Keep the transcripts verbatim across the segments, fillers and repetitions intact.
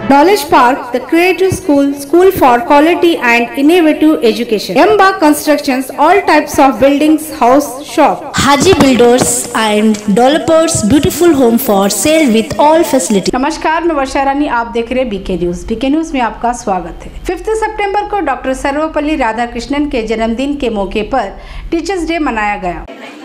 Knowledge Park, the Creative School, School for Quality and Innovative Education. Embark Constructions, all types of buildings, house, shop. Haji Builders and Developers, beautiful home for sale with all facilities. नमस्कार, मैं वर्षा रानी, आप देख रहे हैं BK news. BK news में आपका स्वागत है। फिफ्थ सितंबर को डॉक्टर सर्वपल्ली राधाकृष्णन के जन्मदिन के मौके पर टीचर्स डे मनाया गया।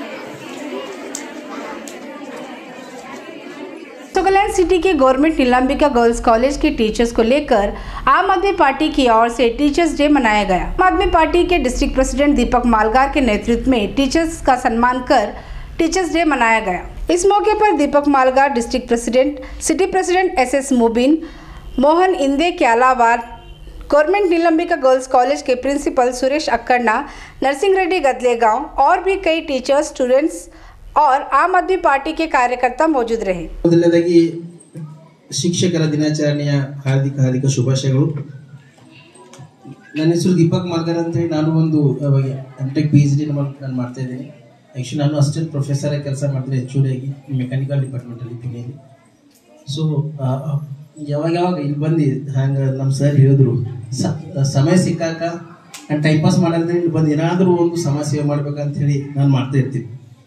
सोगलैंड सिटी के गवर्नमेंट नीलंबिका गर्ल्स कॉलेज के टीचर्स को लेकर आम आदमी पार्टी की ओर से टीचर्स डे मनाया गया। आम आदमी पार्टी के डिस्ट्रिक्ट प्रेसिडेंट दीपक मालगार के नेतृत्व में टीचर्स का सम्मान कर टीचर्स डे मनाया गया। इस मौके पर Deepak Malgar, district president, city president S S Mubeen, Mohan Inde के अलावा गवर्नमेंट नीलंबिका गर्ल्स कॉलेज के प्रिंसिपल सुरेश अक्कड़ना, नरसिंह रेड्डी गदलेगांव और भी कई टीचर्स, स्टूडेंट्स और आम आदमी पार्टी के कार्यकर्ता मौजूद रहे। ಮೊದಲನೇದಾಗಿ ಶಿಕ್ಷಕರ ದಿನಾಚರಣೆಯ ಹಾರ್ದಿಕ ಹಾರ್ದಿಕ ಶುಭಾಶಯಗಳು। ನನ್ನ ಹೆಸರು ದೀಪಕ್ ಮಾಲ್ಗಾರ್ ಅಂತ ಹೇಳಿ ನಾನು ಒಂದು ಎಂಟೆಕ್ ಪಿ ಎಚ್ ಡಿ ನಾನು ಮಾಡ್ತಾ ಇದ್ದೀನಿ। ಆ್ಯಕ್ಚುಲಿ ನಾನು ಅಸಿಸ್ಟೆಂಟ್ ಪ್ರೊಫೆಸರ್ ಆಗಿ ಕೆಲಸ ಮಾಡ್ತೀನಿ ಎಚ್ ಒ ಡಿ ಆಗಿ ಮೆಕ್ಯಾನಿಕಲ್ ಡಿಪಾರ್ಟ್ಮೆಂಟಲ್ಲಿ ಪುಣೆಯಲ್ಲಿ। ಸೊ ಯಾವಾಗ ಯಾವಾಗ ಇಲ್ಲಿ ಬಂದು ಹಂಗೆ ನಮ್ಮ ಸರ್ ಹೇಳಿದ್ರು ಸಮಯ ಸಿಕ್ಕಾಕ ನಾನು ಟೈಮ್ ಪಾಸ್ ಮಾಡೋದ್ರೆ ಇಲ್ಲಿ ಬಂದು ಏನಾದರೂ ಒಂದು ಸಮಾಜ ಸೇವೆ ಮಾಡ್ಬೇಕಂತ ಹೇಳಿ ನಾನು ಮಾಡ್ತಾ ಇರ್ತೀನಿ।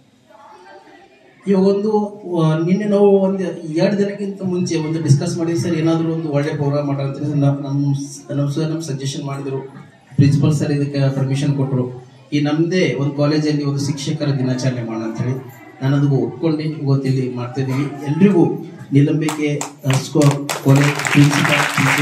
ಇವಾಗ ಒಂದು ನಿನ್ನೆ ನಾವು ಒಂದು ಎರಡು ದಿನಕ್ಕಿಂತ ಮುಂಚೆ ಒಂದು ಡಿಸ್ಕಸ್ ಮಾಡಿದ್ವಿ, ಸರ್ ಏನಾದರೂ ಒಂದು ಒಳ್ಳೆ ಪ್ರೋಗ್ರಾಮ್ ಮಾಡೋಂತ ನಮ್ಮ ನಮ್ಮ ಸರ್ ನಮ್ಮ ಸಜೆಷನ್ ಮಾಡಿದರು, ಪ್ರಿನ್ಸಿಪಲ್ ಸರ್ ಇದಕ್ಕೆ ಪರ್ಮಿಷನ್ ಕೊಟ್ಟರು, ಈ ನಮ್ಮದೇ ಒಂದು ಕಾಲೇಜಲ್ಲಿ ಒಂದು ಶಿಕ್ಷಕರ ದಿನಾಚರಣೆ ಮಾಡೋಣ ಅಂತೇಳಿ ನಾನು ಅದಕ್ಕೆ ಒಪ್ಕೊಂಡು ಇವತ್ತಿಲ್ಲಿ ಮಾಡ್ತಾ ಇದ್ದೀವಿ। ಎಲ್ರಿಗೂ Nilambike college principal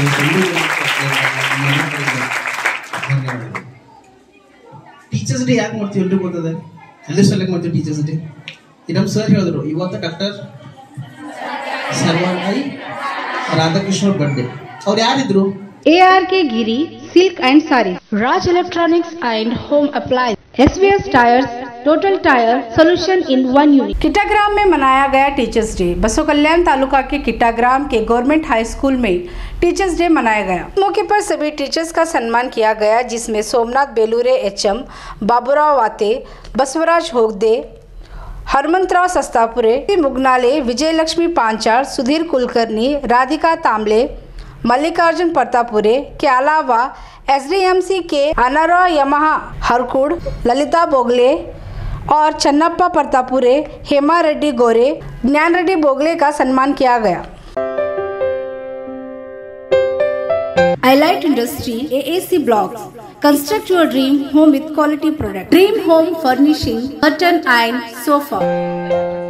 teachers day ಯಾಕೆ ಮಾಡ್ತೀವಿ ಎಲ್ರಿಗೂ ಗೊತ್ತದೆ? ಎಲ್ಲರೂ ಸಲಕ್ಕೆ ಮಾಡ್ತೀವಿ ಟೀಚರ್ಸ್ ಡೇ। ನಮ್ಮ ಸರ್ ಹೇಳಿದ್ರು ಇವತ್ತು ಡಾಕ್ಟರ್ ಸರ್ವಪಲ್ಲಿ ರಾಧಾಕೃಷ್ಣನ್ ಬರ್ಡೇ। ಅವ್ರು ಯಾರಿದ್ರು? A R K Giri silk and sari, Raj electronics and home appliance, S V S tyres, total tyre solution in one unit. Kitagram में मनाया गया टीचर्स डे। बसो कल्याण तालुका के किटाग्राम के गवर्नमेंट हाई स्कूल में टीचर्स डे मनाया गया। मौके पर सभी टीचर्स का सम्मान किया गया, जिसमें सोमनाथ बेलूरे एच एम, बाबूराव वाते, बसवराज होगदे, हरमंतराव सस्तापुरे, मुगनाले, विजयलक्ष्मी पांचाल, सुधीर कुलकर्णी, राधिका तांबले, मल्लिकार्जुन परतापुरे के अलावा एस डी एम सी के अनारा यमहा हरकुड़, ललिता बोगले और चन्नप्पा परतापुरे, हेमा रेड्डी गोरे, ज्ञान रेड्डी बोगले का सम्मान किया गया। Highlight Industry A A C Blocks, construct your dream home with quality product. Dream Home Furnishing, curtain and sofa.